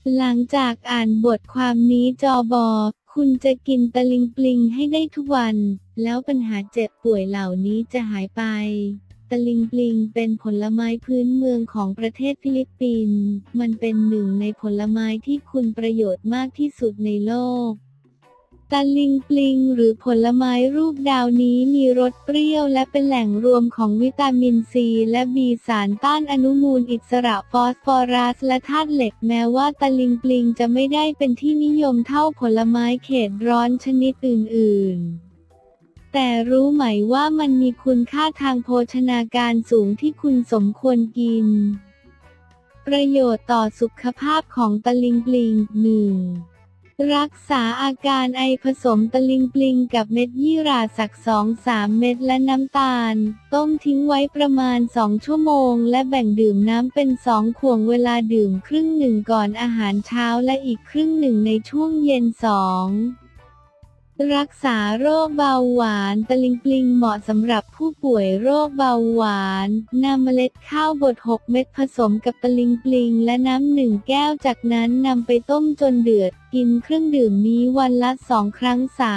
หลังจากอ่านบทความนี้จบ คุณจะกินตะลิงปลิงให้ได้ทุกวัน แล้วปัญหาเจ็บป่วยเหล่านี้จะหายไป ตะลิงปลิงเป็นผลไม้พื้นเมืองของประเทศฟิลิปปินส์ มันเป็นหนึ่งในผลไม้ที่คุณประโยชน์มากที่สุดในโลก ตะลิงปลิงหรือผลไม้รูปดาวนี้มีรสเปรี้ยวและเป็นแหล่งรวมของวิตามินซีและบีสารต้านอนุมูลอิสระฟอสฟอรัสและธาตุเหล็กแม้ว่าตะลิงปลิงจะไม่ได้เป็นที่นิยมเท่าผลไม้เขตร้อนชนิดอื่นๆ แต่รู้ไหมว่ามันมีคุณค่าทางโภชนาการสูงที่คุณสมควรกิน ประโยชน์ต่อสุขภาพของตะลิงปลิง 1. รักษาอาการไอผสมตะลิงปลิงกับเม็ดยี่หร่าสัก 2-3 เม็ดและน้ำตาล ต้มทิ้งไว้ประมาณ 2 ชั่วโมงและแบ่งดื่มน้ำเป็น 2 ข่วงเวลาดื่มครึ่งหนึ่งก่อนอาหารเช้าและอีกครึ่งหนึ่งในช่วงเย็น 2. รักษาโรคเบาหวานตะลิงปลิงเหมาะสำหรับผู้ป่วยโรคเบาหวานนำเมล็ดข้าวบด 6 เม็ดผสมกับตะลิงปลิงและน้ำ1 แก้วจากนั้นนำไปต้มจนเดือดกินเครื่องดื่มนี้วันละ 2 ครั้ง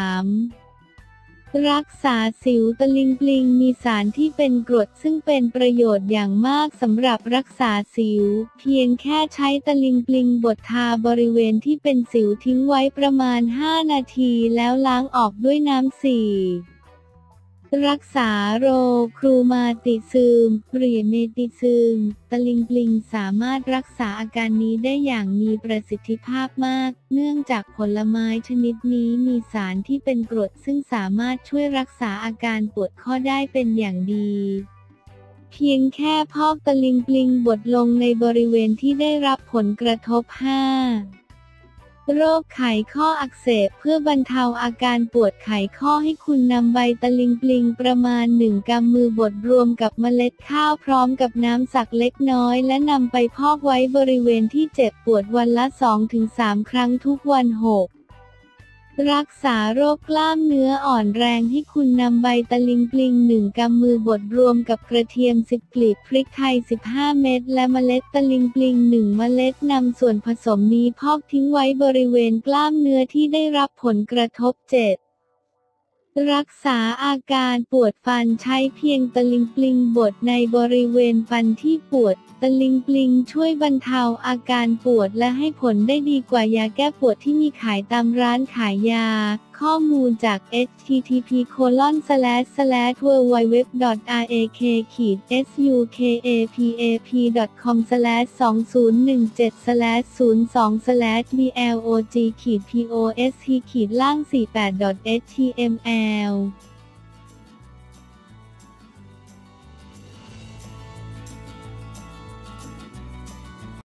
3. รักษาสิวตะลิงปลิงมีสารที่เป็นกรดซึ่งเป็นประโยชน์อย่างมากสำหรับรักษาสิวเพียงแค่ใช้ตะลิงปลิงบดทาบริเวณที่เป็นสิวทิ้งไว้ประมาณ 5 นาทีแล้วล้างออกด้วยน้ำ 4. รักษาโรครูมาติซึมเรียเมติซึมตะลิงปลิงสามารถรักษาอาการนี้ได้อย่างมีประสิทธิภาพมากเนื่องจากผลไม้ชนิดนี้มีสารที่เป็นกรดซึ่งสามารถช่วยรักษาอาการปวดข้อได้เป็นอย่างดี เพียงแค่พอกตะลิงปลิงบดลงในบริเวณที่ได้รับผลกระทบ 5. โรคไขข้ออักเสบเพื่อบรรเทาอาการปวดไขข้อให้คุณนำใบตะลิงปลิงประมาณ 1 กำมือบดรวมกับเมล็ดข้าวพร้อมกับน้ำสักเล็กน้อยและนำไปพอกไว้บริเวณที่เจ็บปวดวันละ 2-3 ครั้งทุกวัน 6. รักษาโรคกล้ามเนื้ออ่อนแรงให้คุณนำใบตะลิงปลิง 1 กำมือบดรวมกับกระเทียม 10 กลีบพริกไทย 15 เม็ดและเมล็ดตะลิงปลิง 1 เมล็ดนำส่วนผสมนี้พอกทิ้งไว้บริเวณกล้ามเนื้อที่ได้รับผลกระทบ 7. รักษาอาการปวดฟันใช้เพียงตะลิงปลิงบดในบริเวณฟันที่ปวดตะลิงปลิงช่วยบรรเทาอาการปวดและให้ผลได้ดีกว่ายาแก้ปวดที่มีขายตามร้านขายยาข้อมูลจาก http://www.rak-suk.com/2017/02/blog-post-48.html